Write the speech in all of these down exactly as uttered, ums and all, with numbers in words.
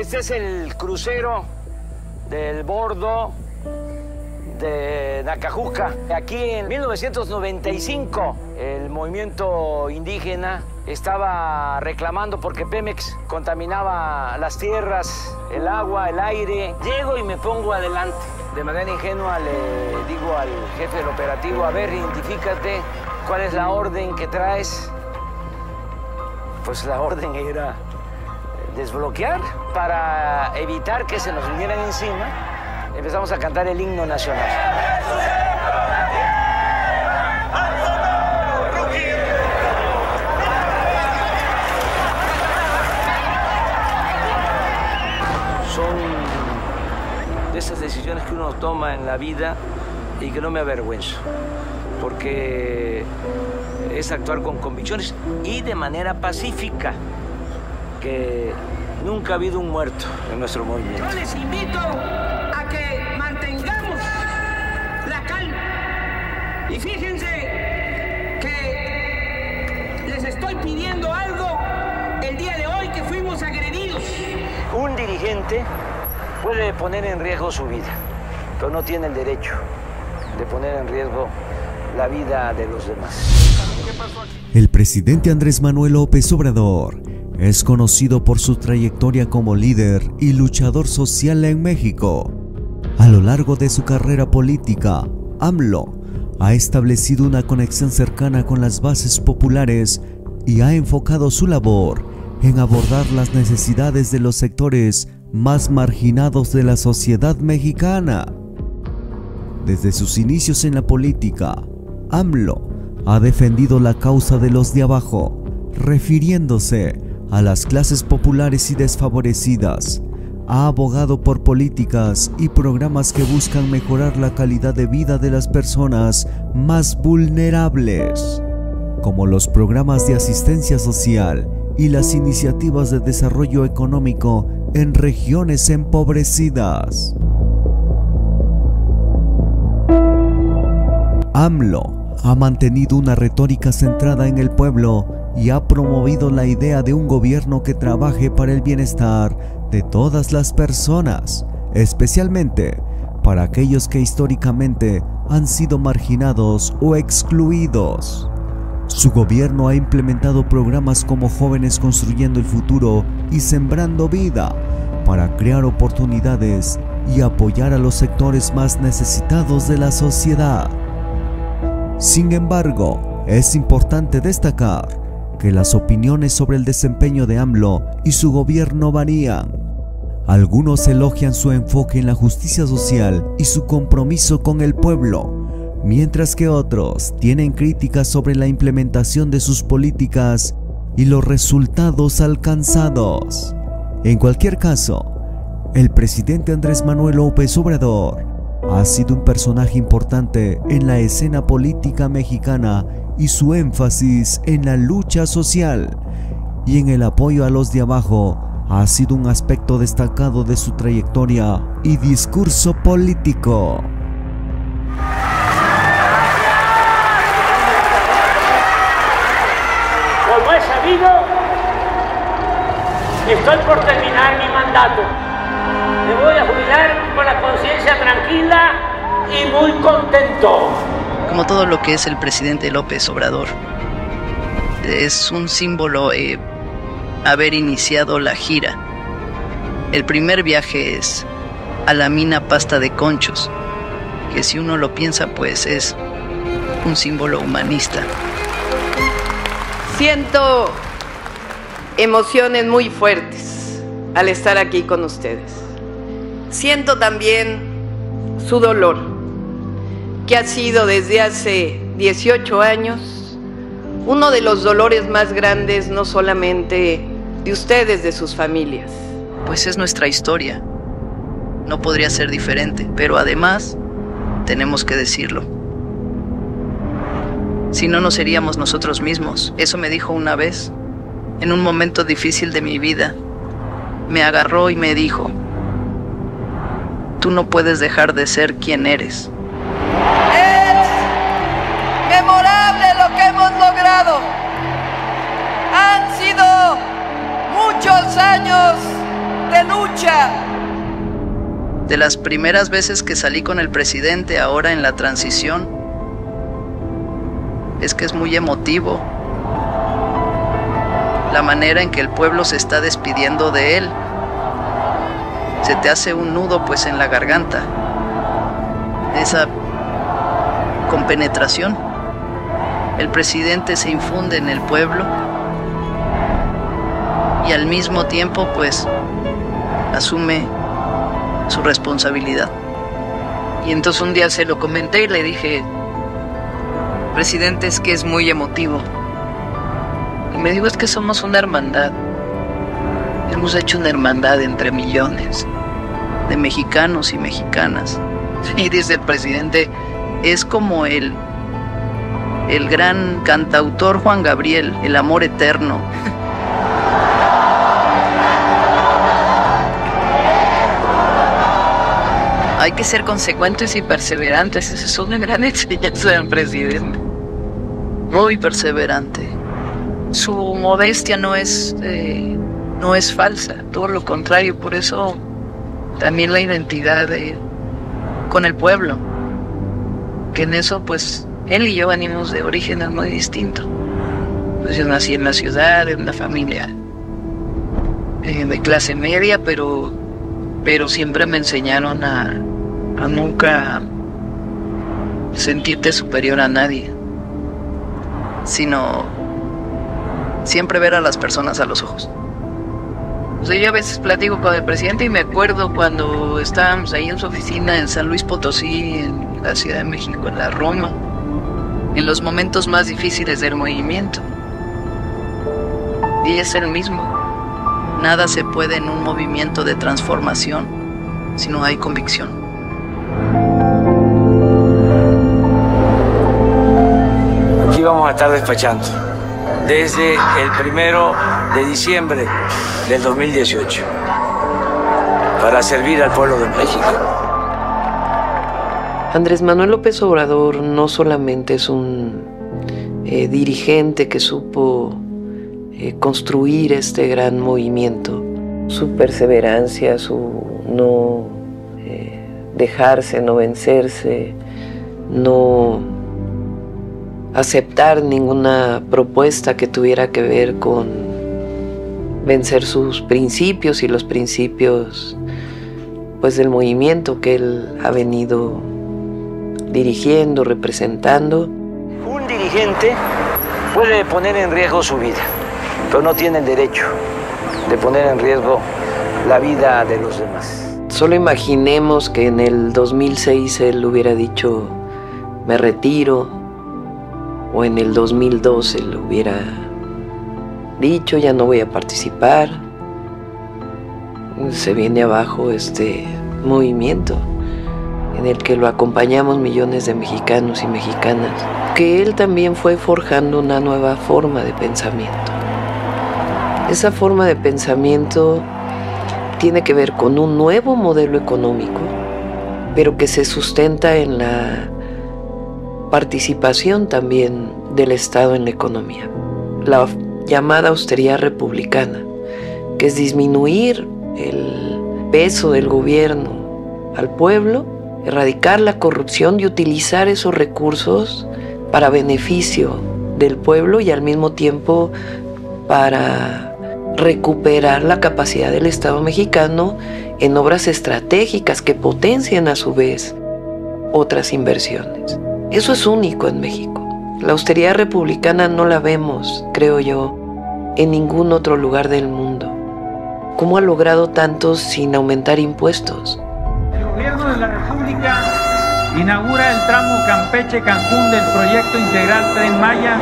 Este es el crucero del bordo de Nacajuca. Aquí en mil novecientos noventa y cinco el movimiento indígena estaba reclamando porque Pemex contaminaba las tierras, el agua, el aire. Llego y me pongo adelante. De manera ingenua le digo al jefe del operativo, a ver, identifícate, ¿cuál es la orden que traes? Pues la orden era desbloquear para evitar que se nos vinieran encima. Empezamos a cantar el himno nacional. Son de esas decisiones que uno toma en la vida y que no me avergüenzo, porque es actuar con convicciones y de manera pacífica, que nunca ha habido un muerto en nuestro movimiento. Yo les invito a que mantengamos la calma y fíjense que les estoy pidiendo algo el día de hoy que fuimos agredidos. Un dirigente puede poner en riesgo su vida, pero no tiene el derecho de poner en riesgo la vida de los demás. El presidente Andrés Manuel López Obrador es conocido por su trayectoria como líder y luchador social en México. A lo largo de su carrera política, AMLO ha establecido una conexión cercana con las bases populares y ha enfocado su labor en abordar las necesidades de los sectores más marginados de la sociedad mexicana. Desde sus inicios en la política, AMLO ha defendido la causa de los de abajo, refiriéndose a las clases populares y desfavorecidas. Ha abogado por políticas y programas que buscan mejorar la calidad de vida de las personas más vulnerables, como los programas de asistencia social y las iniciativas de desarrollo económico en regiones empobrecidas. AMLO ha mantenido una retórica centrada en el pueblo y ha promovido la idea de un gobierno que trabaje para el bienestar de todas las personas, especialmente para aquellos que históricamente han sido marginados o excluidos. Su gobierno ha implementado programas como Jóvenes Construyendo el Futuro y Sembrando Vida para crear oportunidades y apoyar a los sectores más necesitados de la sociedad. Sin embargo, es importante destacar que las opiniones sobre el desempeño de AMLO y su gobierno varían. Algunos elogian su enfoque en la justicia social y su compromiso con el pueblo, mientras que otros tienen críticas sobre la implementación de sus políticas y los resultados alcanzados. En cualquier caso, el presidente Andrés Manuel López Obrador ha sido un personaje importante en la escena política mexicana y su énfasis en la lucha social y en el apoyo a los de abajo ha sido un aspecto destacado de su trayectoria y discurso político. Como es sabido, estoy por terminar mi mandato. Me voy a jubilar con la conciencia tranquila y muy contento. Como todo lo que es el presidente López Obrador, es un símbolo eh, haber iniciado la gira. El primer viaje es a la mina Pasta de Conchos, que si uno lo piensa pues es un símbolo humanista. Siento emociones muy fuertes al estar aquí con ustedes. Siento también su dolor, que ha sido desde hace dieciocho años uno de los dolores más grandes, no solamente de ustedes, de sus familias. Pues es nuestra historia, no podría ser diferente, pero además tenemos que decirlo. Si no, no seríamos nosotros mismos. Eso me dijo una vez, en un momento difícil de mi vida. Me agarró y me dijo: tú no puedes dejar de ser quien eres. Es memorable lo que hemos logrado. Han sido muchos años de lucha. De las primeras veces que salí con el presidente ahora en la transición, es que es muy emotivo la manera en que el pueblo se está despidiendo de él. Se te hace un nudo pues en la garganta, esa compenetración. El presidente se infunde en el pueblo y al mismo tiempo pues asume su responsabilidad. Y entonces un día se lo comenté y le dije: presidente, es que es muy emotivo. Y me dijo: es que somos una hermandad. Hemos hecho una hermandad entre millones de mexicanos y mexicanas. Y dice el presidente: es como el, el gran cantautor Juan Gabriel, el amor eterno. Hay que ser consecuentes y perseverantes. Esa es una gran enseñanza del presidente. Muy perseverante. Su modestia no es, eh, no es falsa, todo lo contrario. Por eso también la identidad de, con el pueblo. Que en eso, pues, él y yo venimos de orígenes muy distintos. Pues yo nací en la ciudad, en una familia eh, de clase media, pero, pero siempre me enseñaron a... a nunca sentirte superior a nadie, sino siempre ver a las personas a los ojos. O sea, yo a veces platico con el presidente y me acuerdo cuando estábamos ahí en su oficina en San Luis Potosí, en la Ciudad de México, en la Roma, en los momentos más difíciles del movimiento. Y es el mismo. Nada se puede en un movimiento de transformación si no hay convicción. Aquí vamos a estar despachando desde el primero de diciembre del dos mil dieciocho para servir al pueblo de México. Andrés Manuel López Obrador no solamente es un eh, dirigente que supo eh, construir este gran movimiento, su perseverancia, su no eh, dejarse, no vencerse, no aceptar ninguna propuesta que tuviera que ver con vencer sus principios y los principios pues del movimiento que él ha venido dirigiendo, representando. Un dirigente puede poner en riesgo su vida, pero no tiene el derecho de poner en riesgo la vida de los demás. Solo imaginemos que en el dos mil seis él hubiera dicho: me retiro, o en el dos mil doce él hubiera dicho: ya no voy a participar. Se viene abajo este movimiento en el que lo acompañamos millones de mexicanos y mexicanas, que él también fue forjando una nueva forma de pensamiento. Esa forma de pensamiento tiene que ver con un nuevo modelo económico, pero que se sustenta en la participación también del Estado en la economía. La llamada austeridad republicana, que es disminuir el peso del gobierno al pueblo, erradicar la corrupción y utilizar esos recursos para beneficio del pueblo y al mismo tiempo para recuperar la capacidad del Estado mexicano en obras estratégicas que potencien a su vez otras inversiones. Eso es único en México. La austeridad republicana no la vemos, creo yo, en ningún otro lugar del mundo. ¿Cómo ha logrado tanto sin aumentar impuestos? El gobierno de la República inaugura el tramo Campeche-Cancún del proyecto integral Tren Maya.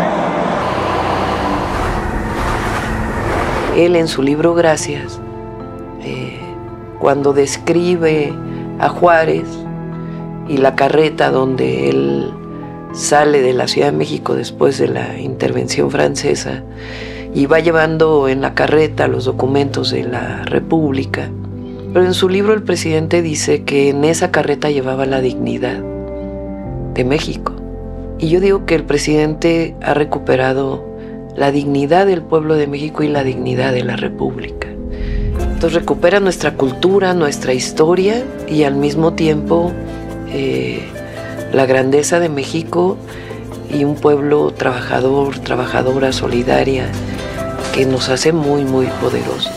Él en su libro Gracias, eh, cuando describe a Juárez y la carreta donde él sale de la Ciudad de México después de la intervención francesa y va llevando en la carreta los documentos de la República. Pero en su libro el presidente dice que en esa carreta llevaba la dignidad de México. Y yo digo que el presidente ha recuperado la dignidad del pueblo de México y la dignidad de la República. Entonces recupera nuestra cultura, nuestra historia y al mismo tiempo eh, la grandeza de México y un pueblo trabajador, trabajadora, solidaria, que nos hace muy, muy poderosos.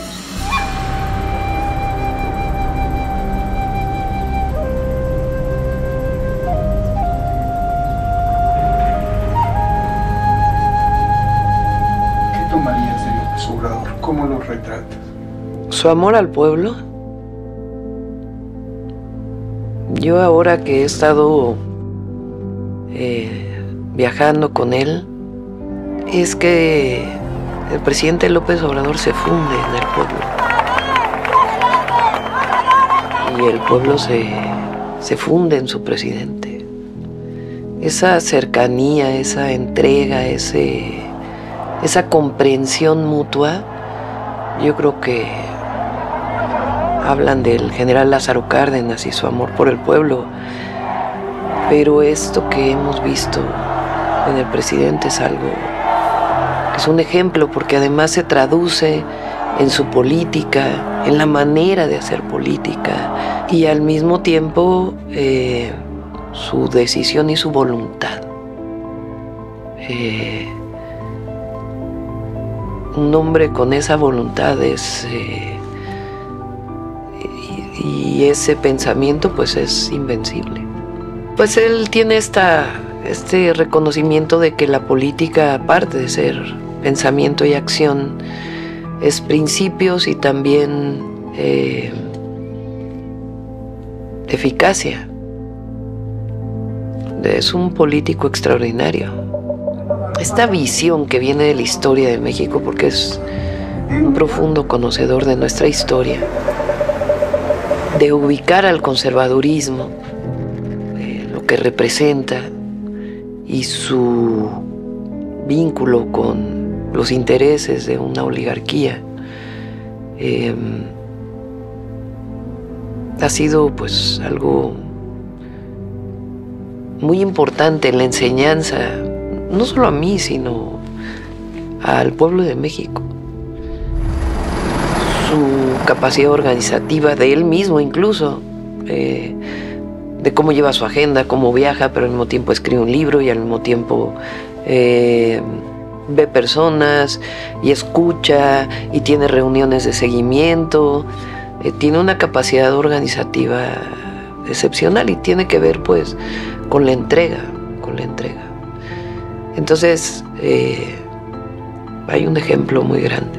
¿Qué tomarías de López Obrador? ¿Cómo lo retratas? Su amor al pueblo. Yo ahora que he estado eh, viajando con él, es que el presidente López Obrador se funde en el pueblo. Y el pueblo se, se funde en su presidente. Esa cercanía, esa entrega, ese, esa comprensión mutua, yo creo que hablan del general Lázaro Cárdenas y su amor por el pueblo, pero esto que hemos visto en el presidente es algo, es un ejemplo, porque además se traduce en su política, en la manera de hacer política, y al mismo tiempo eh, su decisión y su voluntad. Eh, un hombre con esa voluntad es... Eh, y ese pensamiento pues es invencible. Pues él tiene esta, este reconocimiento de que la política, aparte de ser pensamiento y acción, es principios y también eh, eficacia. Es un político extraordinario. Esta visión que viene de la historia de México, porque es un profundo conocedor de nuestra historia, de ubicar al conservadurismo, eh, lo que representa y su vínculo con los intereses de una oligarquía, eh, ha sido pues algo muy importante en la enseñanza, no solo a mí, sino al pueblo de México. Su capacidad organizativa de él mismo incluso, eh, de cómo lleva su agenda, cómo viaja, pero al mismo tiempo escribe un libro y al mismo tiempo eh, ve personas y escucha y tiene reuniones de seguimiento. Eh, tiene una capacidad organizativa excepcional y tiene que ver pues con la entrega, con la entrega. Entonces eh, hay un ejemplo muy grande.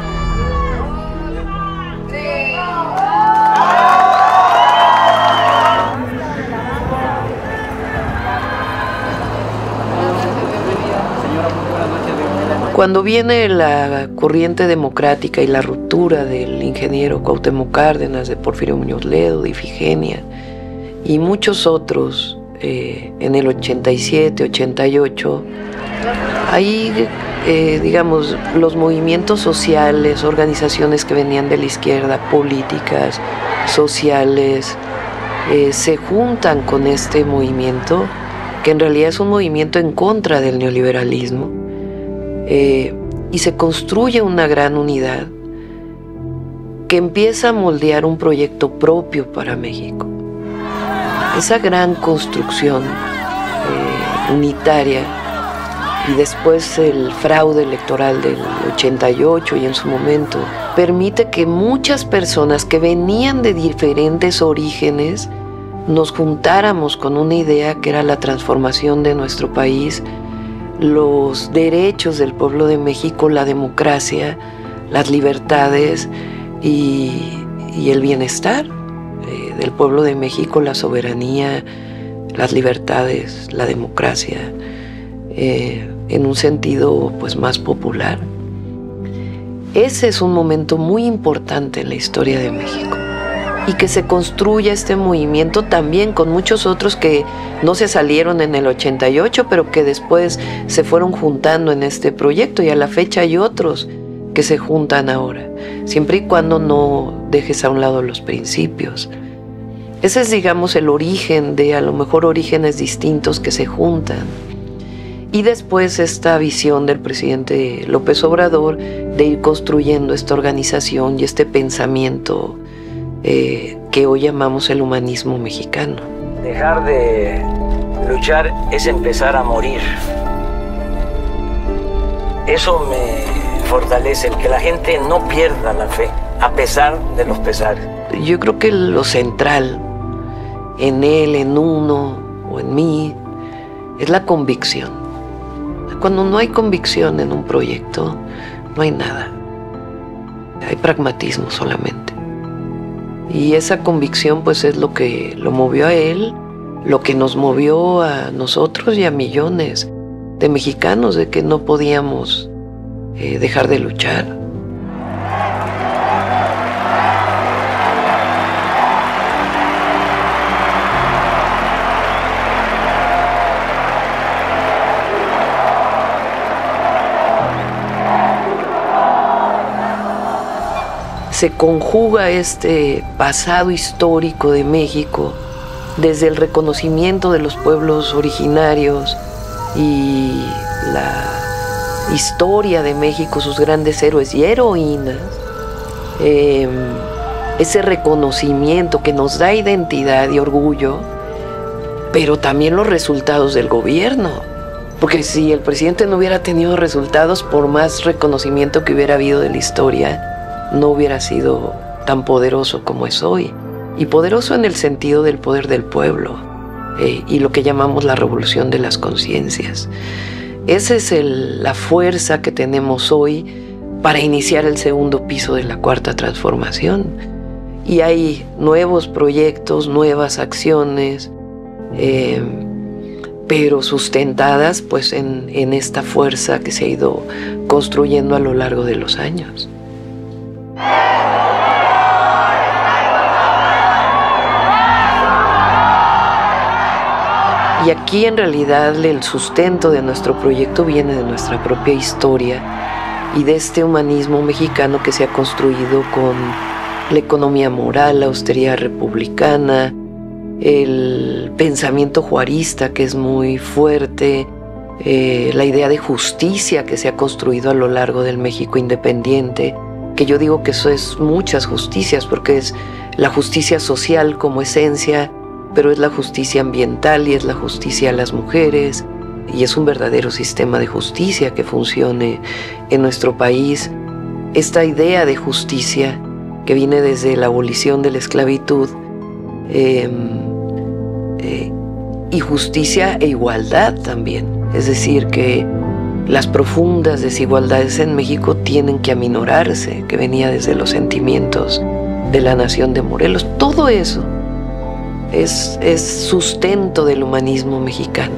Cuando viene la corriente democrática y la ruptura del ingeniero Cuauhtémoc Cárdenas, de Porfirio Muñoz Ledo, de Ifigenia y muchos otros, eh, en el ochenta y siete, ochenta y ocho, ahí, eh, digamos, los movimientos sociales, organizaciones que venían de la izquierda, políticas, sociales, eh, se juntan con este movimiento, que en realidad es un movimiento en contra del neoliberalismo. Eh, y se construye una gran unidad que empieza a moldear un proyecto propio para México. Esa gran construcción eh, unitaria y después el fraude electoral del ochenta y ocho y en su momento permite que muchas personas que venían de diferentes orígenes nos juntáramos con una idea que era la transformación de nuestro país, los derechos del pueblo de México, la democracia, las libertades y, y el bienestar eh, del pueblo de México, la soberanía, las libertades, la democracia, eh, en un sentido pues más popular. Ese es un momento muy importante en la historia de México. Y que se construya este movimiento también con muchos otros que no se salieron en el ochenta y ocho, pero que después se fueron juntando en este proyecto, y a la fecha hay otros que se juntan ahora, siempre y cuando no dejes a un lado los principios. Ese es, digamos, el origen de a lo mejor orígenes distintos que se juntan. Y después esta visión del presidente López Obrador de ir construyendo esta organización y este pensamiento eh, que hoy llamamos el humanismo mexicano. Dejar de luchar es empezar a morir. Eso me fortalece, que la gente no pierda la fe, a pesar de los pesares. Yo creo que lo central en él, en uno o en mí, es la convicción. Cuando no hay convicción en un proyecto, no hay nada. Hay pragmatismo solamente. Y esa convicción pues es lo que lo movió a él, lo que nos movió a nosotros y a millones de mexicanos, de que no podíamos eh, dejar de luchar. Se conjuga este pasado histórico de México desde el reconocimiento de los pueblos originarios y la historia de México, sus grandes héroes y heroínas, eh, ese reconocimiento que nos da identidad y orgullo, pero también los resultados del gobierno. Porque si el presidente no hubiera tenido resultados, por más reconocimiento que hubiera habido de la historia, no hubiera sido tan poderoso como es hoy. Y poderoso en el sentido del poder del pueblo eh, y lo que llamamos la revolución de las conciencias. Esa es el, la fuerza que tenemos hoy para iniciar el segundo piso de la cuarta transformación. Y hay nuevos proyectos, nuevas acciones, eh, pero sustentadas pues en, en esta fuerza que se ha ido construyendo a lo largo de los años. Y aquí en realidad el sustento de nuestro proyecto viene de nuestra propia historia y de este humanismo mexicano que se ha construido con la economía moral, la austeridad republicana, el pensamiento juarista que es muy fuerte, eh, la idea de justicia que se ha construido a lo largo del México independiente, que yo digo que eso es muchas justicias, porque es la justicia social como esencia, pero es la justicia ambiental y es la justicia a las mujeres, y es un verdadero sistema de justicia que funcione en nuestro país. Esta idea de justicia que viene desde la abolición de la esclavitud, eh, eh, y justicia e igualdad también, es decir, que las profundas desigualdades en México tienen que aminorarse, que venía desde los sentimientos de la nación de Morelos. Todo eso es, es sustento del humanismo mexicano.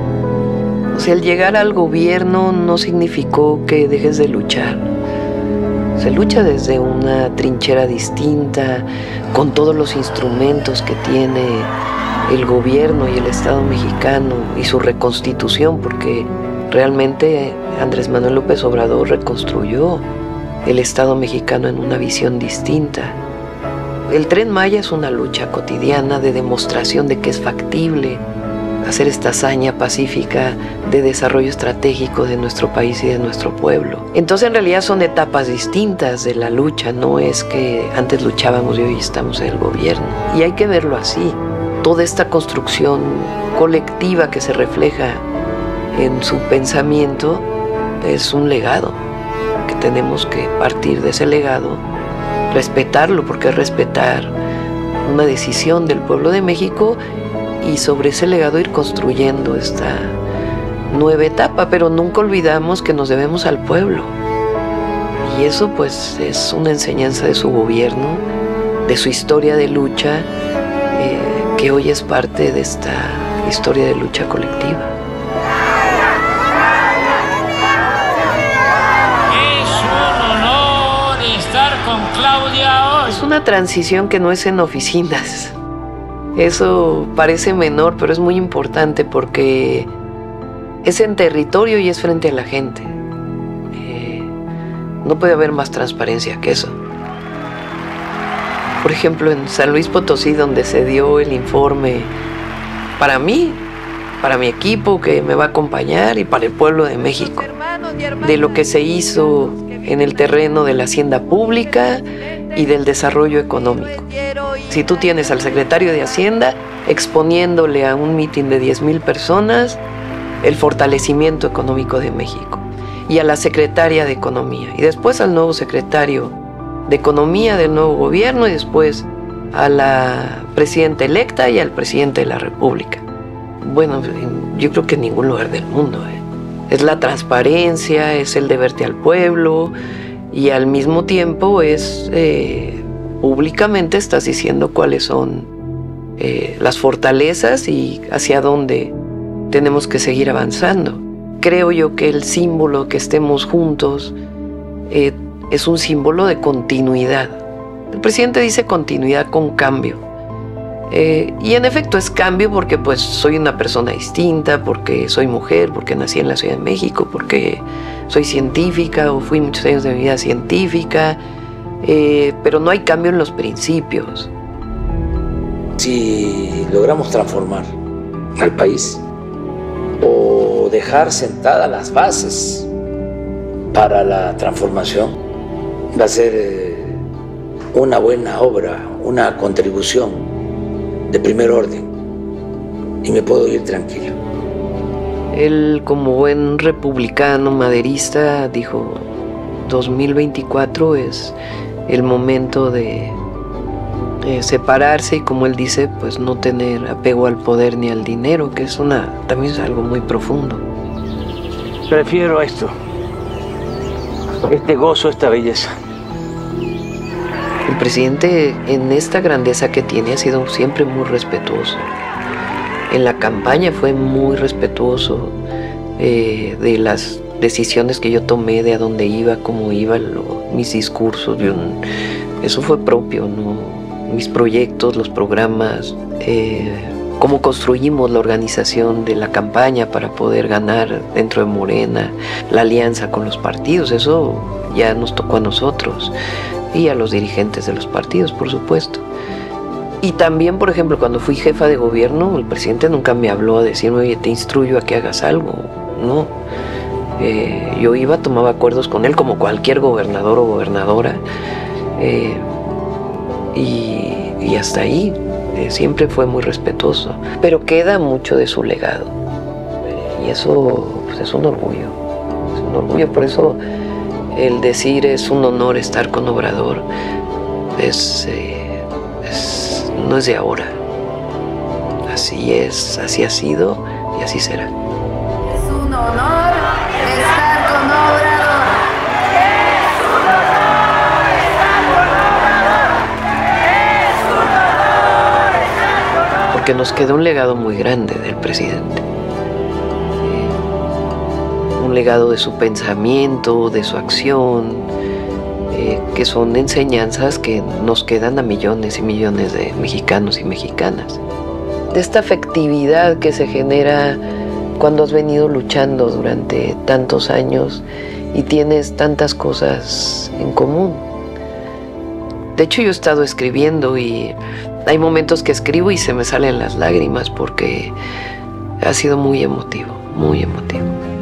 O sea, el llegar al gobierno no significó que dejes de luchar. Se lucha desde una trinchera distinta, con todos los instrumentos que tiene el gobierno y el Estado mexicano y su reconstitución, porque realmente Andrés Manuel López Obrador reconstruyó el Estado mexicano en una visión distinta. El Tren Maya es una lucha cotidiana de demostración de que es factible hacer esta hazaña pacífica de desarrollo estratégico de nuestro país y de nuestro pueblo. Entonces, en realidad son etapas distintas de la lucha, no es que antes luchábamos y hoy estamos en el gobierno. Y hay que verlo así. Toda esta construcción colectiva que se refleja en su pensamiento es un legado, que tenemos que partir de ese legado, respetarlo, porque es respetar una decisión del pueblo de México, y sobre ese legado ir construyendo esta nueva etapa, pero nunca olvidamos que nos debemos al pueblo. Y eso pues es una enseñanza de su gobierno, de su historia de lucha, eh, que hoy es parte de esta historia de lucha colectiva. Es un honor estar con Claudia hoy. Es una transición que no es en oficinas. Eso parece menor, pero es muy importante porque es en territorio y es frente a la gente. Eh, no puede haber más transparencia que eso. Por ejemplo, en San Luis Potosí, donde se dio el informe, para mí para mi equipo que me va a acompañar y para el pueblo de México, de lo que se hizo en el terreno de la hacienda pública y del desarrollo económico. Si tú tienes al secretario de Hacienda exponiéndole a un mitin de diez mil personas el fortalecimiento económico de México, y a la secretaria de Economía, y después al nuevo secretario de Economía del nuevo gobierno, y después a la presidenta electa y al presidente de la República. Bueno, yo creo que en ningún lugar del mundo, ¿eh? Es la transparencia, es el deberte al pueblo, y al mismo tiempo es eh, públicamente estás diciendo cuáles son eh, las fortalezas y hacia dónde tenemos que seguir avanzando. Creo yo que el símbolo que estemos juntos eh, es un símbolo de continuidad. El presidente dice continuidad con cambio. Eh, y en efecto es cambio porque pues soy una persona distinta, porque soy mujer, porque nací en la Ciudad de México, porque soy científica o fui muchos años de mi vida científica, eh, pero no hay cambio en los principios. Si logramos transformar al país o dejar sentadas las bases para la transformación, va a ser eh, una buena obra, una contribución de primer orden, y me puedo ir tranquilo. Él, como buen republicano maderista, dijo dos mil veinticuatro es el momento de eh, separarse y, como él dice, pues no tener apego al poder ni al dinero, que es una también es algo muy profundo. Prefiero esto, este gozo, esta belleza. El presidente, en esta grandeza que tiene, ha sido siempre muy respetuoso. En la campaña fue muy respetuoso eh, de las decisiones que yo tomé, de a dónde iba, cómo iba, lo, mis discursos. Yo, eso fue propio, ¿no? Mis proyectos, los programas, eh, cómo construimos la organización de la campaña para poder ganar dentro de Morena, la alianza con los partidos, eso ya nos tocó a nosotros y a los dirigentes de los partidos, por supuesto. Y también, por ejemplo, cuando fui jefa de gobierno, el presidente nunca me habló a decirme, oye, te instruyo a que hagas algo, no. Eh, yo iba, tomaba acuerdos con él como cualquier gobernador o gobernadora, eh, y, y hasta ahí. Eh, siempre fue muy respetuoso, pero queda mucho de su legado, eh, y eso pues, es un orgullo, es un orgullo. Por eso el decir es un honor estar con Obrador es, eh, es, no es de ahora, así es, así ha sido y así será. Es un honor estar con Obrador. Es un honor estar con Obrador. Es un honor estar con Obrador. Porque nos queda un legado muy grande del presidente. Un legado de su pensamiento, de su acción, eh, que son enseñanzas que nos quedan a millones y millones de mexicanos y mexicanas. De esta afectividad que se genera cuando has venido luchando durante tantos años y tienes tantas cosas en común. De hecho, yo he estado escribiendo y hay momentos que escribo y se me salen las lágrimas porque ha sido muy emotivo, muy emotivo.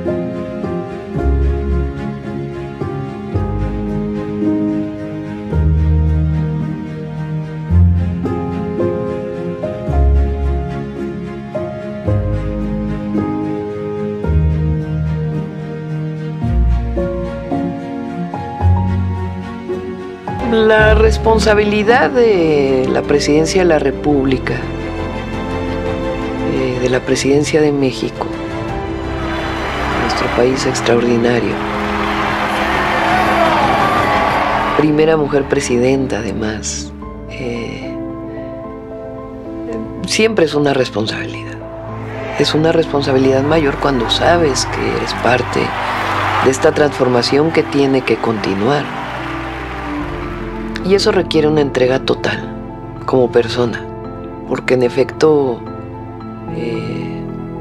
La responsabilidad de la presidencia de la República, eh, de la presidencia de México, nuestro país extraordinario. Primera mujer presidenta, además. Eh, siempre es una responsabilidad. Es una responsabilidad mayor cuando sabes que eres parte de esta transformación que tiene que continuar. Y eso requiere una entrega total, como persona, porque en efecto eh,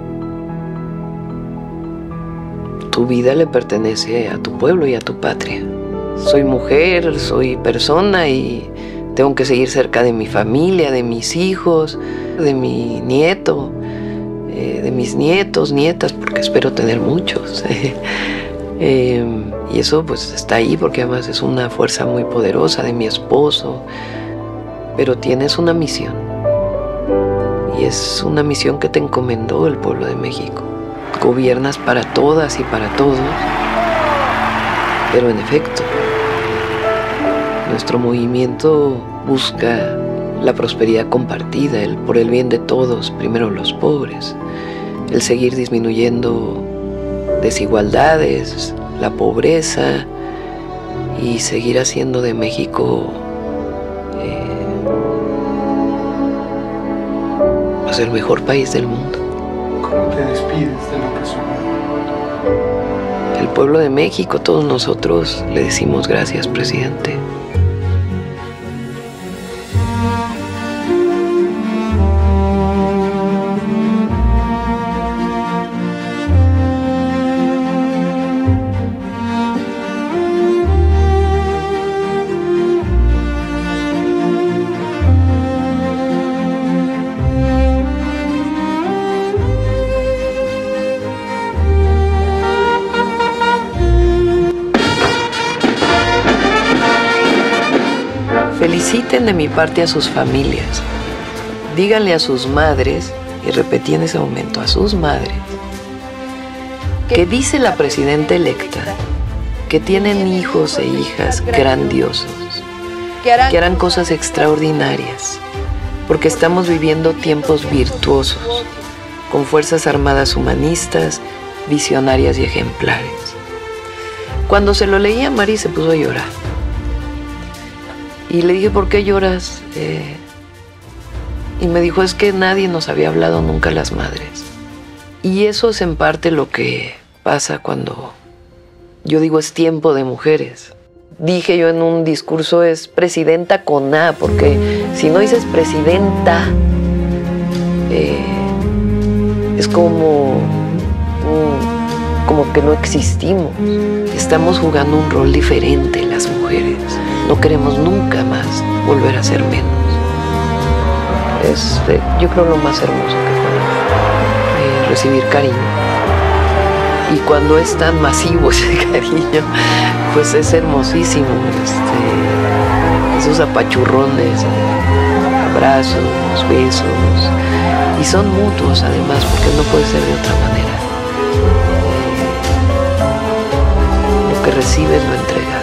tu vida le pertenece a tu pueblo y a tu patria. Soy mujer, soy persona y tengo que seguir cerca de mi familia, de mis hijos, de mi nieto, eh, de mis mis nietos, nietas, porque espero tener muchos. eh, y eso pues está ahí porque además es una fuerza muy poderosa de mi esposo. Pero tienes una misión. Y es una misión que te encomendó el pueblo de México. Gobiernas para todas y para todos. Pero en efecto, nuestro movimiento busca la prosperidad compartida, el por el bien de todos, primero los pobres, el seguir disminuyendo desigualdades, la pobreza y seguir haciendo de México eh, pues el mejor país del mundo. ¿Cómo te despides de López Obrador? El pueblo de México, todos nosotros le decimos gracias, presidente. Feliciten de mi parte a sus familias. Díganle a sus madres, y repetí en ese momento, a sus madres, que dice la presidenta electa que tienen hijos e hijas grandiosos, que harán cosas extraordinarias, porque estamos viviendo tiempos virtuosos, con fuerzas armadas humanistas, visionarias y ejemplares. Cuando se lo leí a Mari se puso a llorar. Y le dije, ¿por qué lloras? Eh, y me dijo, es que nadie nos había hablado nunca las madres. Y eso es en parte lo que pasa cuando yo digo es tiempo de mujeres. Dije yo en un discurso es presidenta con A, porque si no dices presidenta, eh, es como, um, como que no existimos. Estamos jugando un rol diferente las mujeres. No queremos nunca más volver a ser menos. Es, eh, yo creo, lo más hermoso que fue eh, recibir cariño. Y cuando es tan masivo ese cariño, pues es hermosísimo. Este, esos apachurrones, eh, abrazos, besos. Y son mutuos además, porque no puede ser de otra manera. Eh, lo que recibes lo entregas.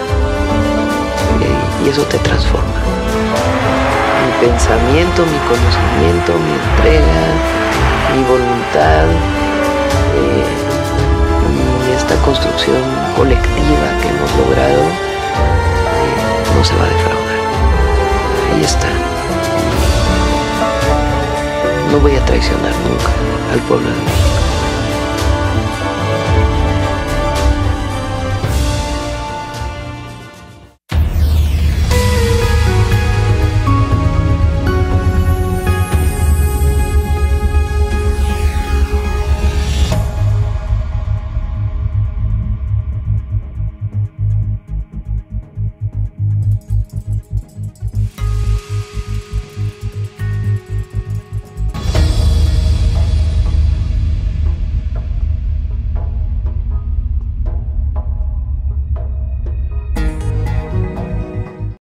Y eso te transforma. Mi pensamiento, mi conocimiento, mi entrega, mi voluntad eh, y esta construcción colectiva que hemos logrado eh, no se va a defraudar. Ahí está. No voy a traicionar nunca al pueblo de México.